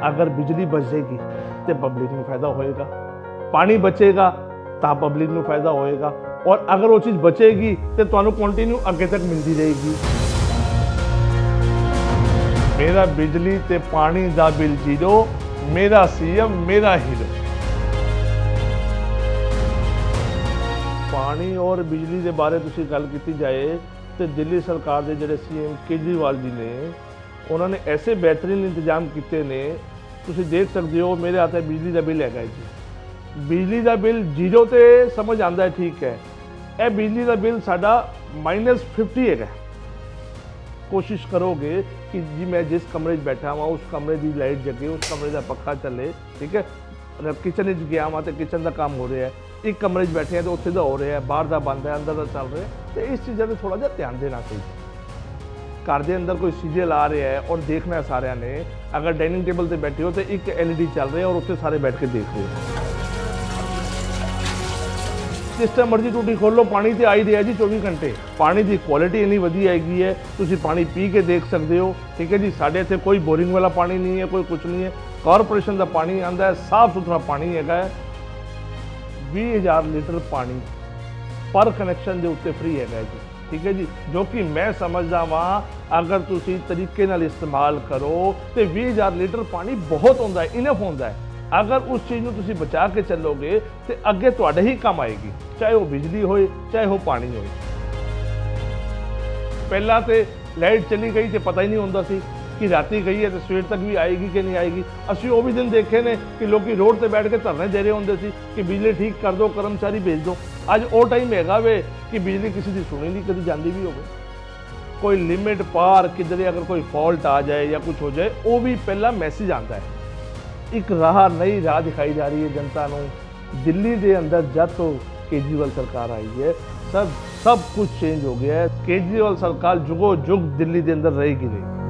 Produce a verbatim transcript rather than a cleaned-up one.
अगर बिजली बच जाएगी तो पब्लिक में फायदा होएगा, पानी बचेगा तो पब्लिक में फायदा होएगा, और अगर वो चीज़ बचेगी तो तुहानू कंटिन्यू अगे तक मिलती रहेगी। मेरा बिजली ते पानी दा बिल जीरो, मेरा सीएम मेरा हीरो। पानी और बिजली के बारे तुसी गल की जाए तो दिल्ली सरकार के जोड़े सीएम केजरीवाल जी ने उन्होंने ऐसे बेहतरीन इंतजाम किए ने, तुसी देख सकते हो मेरे हाथ बिजली का बिल है जी, बिजली का बिल जीरो तो समझ आता है, ठीक है, यह बिजली का बिल साडा माइनस फिफ्टी है। कोशिश करोगे कि जी मैं जिस कमरे बैठा हुआ उस कमरे की लाइट जगे, उस कमरे का पखा चले, ठीक है, किचन गया वहाँ तो किचन का काम हो रहा है, एक कमरे बैठे हैं तो उत्थे का हो रहा है, बाहर का बंद है, अंदर का चल रहा है, तो इस चीज़ों पर थोड़ा जहा ध्यान देना चाहिए। घर के अंदर कोई सीरियल आ रहा है और देखना है सारे ने, अगर डाइनिंग टेबल पर बैठे हो तो एक एल ई डी चल रहा है और उत्थे सारे बैठ के देख रहे हो। जिस टाइम मर्जी टूटी खोलो पानी तो आ ही रहा जी चौबीस घंटे। पानी की क्वालिटी इन्नी वधिया हैगी है, तुसी पानी पी के देख सकते हो, ठीक है जी। साढ़े इत्थे कोई बोरिंग वाला पानी नहीं है, कोई कुछ नहीं है, कॉरपोरेशन का पानी आता है, साफ सुथरा पानी है। भी हज़ार लीटर पानी पर कनैक्शन के उत्ते फ्री है जी, ठीक है जी, जो कि मैं समझदा वहाँ अगर तुसी तरीके नाल इस्तेमाल करो तो भी हज़ार लीटर पानी बहुत होंदा है, इनफ होंदा है। अगर उस चीज़ में तुसी बचा के चलोगे तो अगे तुहाडे ही काम आएगी, चाहे वो बिजली होए चाहे वो पानी होए। पहला तो लाइट चली गई तो पता ही नहीं होंदा सी कि राती गई है तो सवेर तक भी आएगी कि नहीं आएगी। असीं वो भी दिन देखे ने कि लोग रोड पर बैठ के धरने दे रहे होंदे सी कि बिजली ठीक कर दो, कर्मचारी भेज दो। अज वो टाइम हैगा वे कि बिजली किसी की सुनी नहीं, कभी जाती भी होवे, कोई लिमिट पार किधरे अगर कोई फॉल्ट आ जाए या कुछ हो जाए वो भी पहला मैसेज आता है। एक राह नई राह दिखाई जा रही है जनता को। दिल्ली के अंदर जब तो केजरीवाल सरकार आई है सब सब कुछ चेंज हो गया है। केजरीवाल सरकार जुगो जुग दिल्ली के अंदर रहेगी नहीं।